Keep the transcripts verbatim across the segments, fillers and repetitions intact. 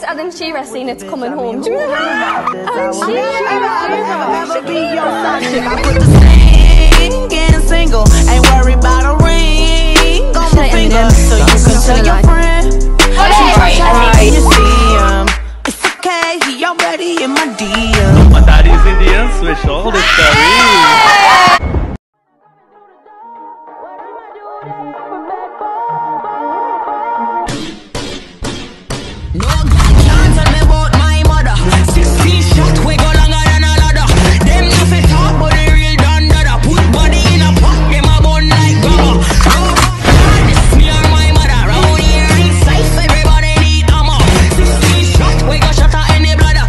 this Adam Shearer scene, It's Coming Home. Do you remember that? Adam Shearer! I put the singing single, ain't worried about a ring on my finger, so you can tell your friend. You see him, it's okay, he already in my D M. But that is Indian switch all the story. No girl can't tell me about my mother. Sixteen shots, we go longer than a ladder. Them nothing talk, but they real done dada. Put body in a pot, them a bun like grabber. This me or my mother. Round here in safe, everybody need ammo. Sixteen shots, we go shut out any bladder.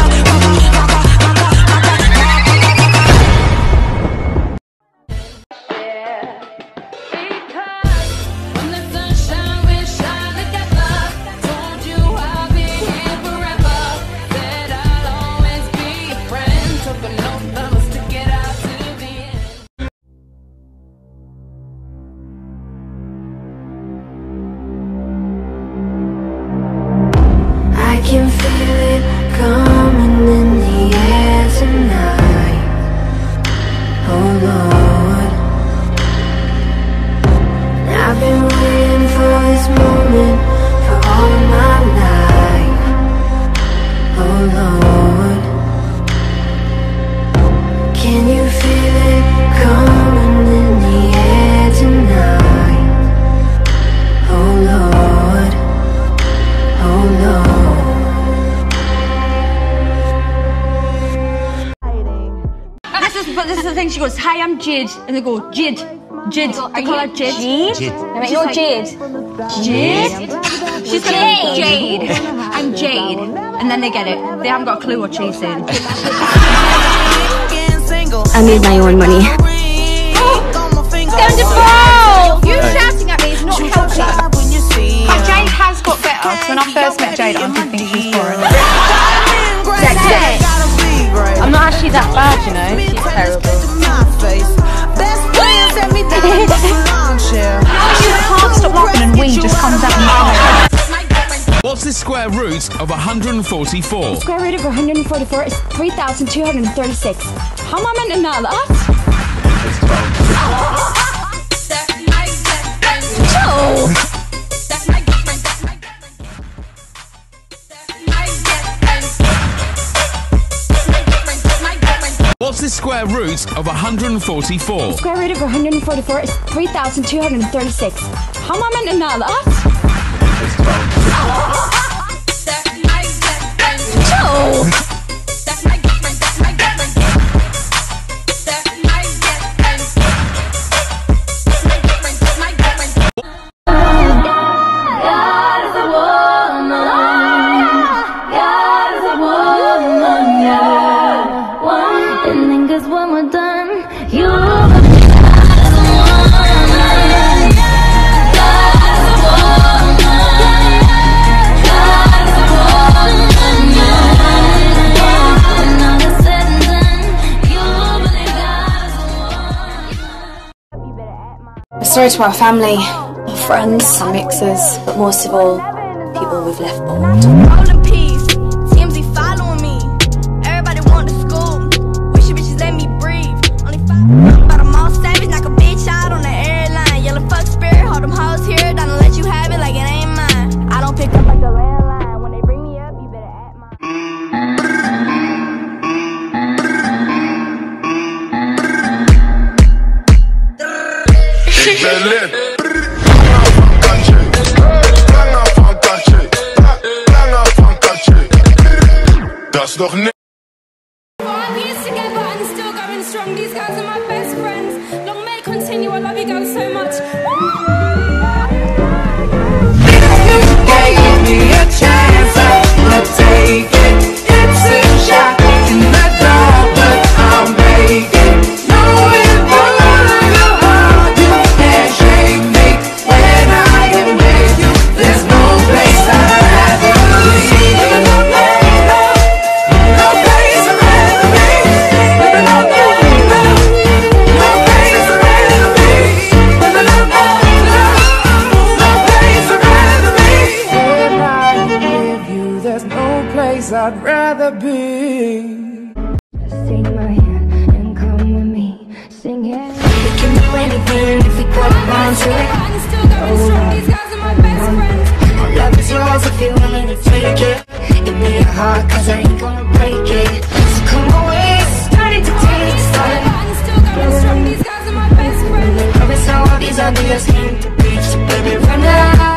I can feel it coming in the air tonight. Oh Lord, I've been waiting for this moment for all of my life. Oh Lord, can you feel it coming in the air tonight? Oh Lord, oh Lord. This is, but this is the thing. She goes, "Hi, I'm Jade," and they go, "Jade, Jade." I call her Jade. Jade? Jade. Like, you're Jade. Jade. She's Jade. Jade. I'm Jade. And then they get it. They haven't got a clue what she's saying. I made my own money. Wonderful! You shouting at me is not helping. But Jade has got better. When I first met Jade, I didn't think she was foreign. I'm not actually that bad, you know. She's terrible. You can't stop laughing and wing just comes out and What's the square root of one hundred forty-four? Square root of one hundred forty-four is three thousand two hundred thirty-six. How am I meant to know that? Oh! What's the square root of one hundred forty-four? Square root of one hundred forty-four is three thousand two hundred thirty-six. How am I meant to know that? Oh! Sorry to our family, our friends, our mixers, but most of all, people we've left behind. All in peace, T M Z following me. Everybody want to school. Wish you bitches let me breathe. Only five, but I'm all savage, knock a bitch out on the airline. Yellow fuck spirit, hold them hoes here, don't let you have it like it ain't mine. I don't pick up like the landline. When they bring me up, you better act mine. Das doch nicht. Five years together and still going strong. These guys are my best friends. Long may it continue. I love you guys so much. Give me a chance, I'll take it. It's a shot in the dark, but I'm making. Knowing the heart you can't shake me. When I am with you, there's no place I'd rather be. No place I'd rather be. Just take my hand and come with me. Sing it. We can do anything if we put our minds to it. My love is yours if you're willing to take it. Give me your heart cause I ain't gonna break it. So come away, it's starting to take fun. Promise all of these ideas came to reach. So baby, run out.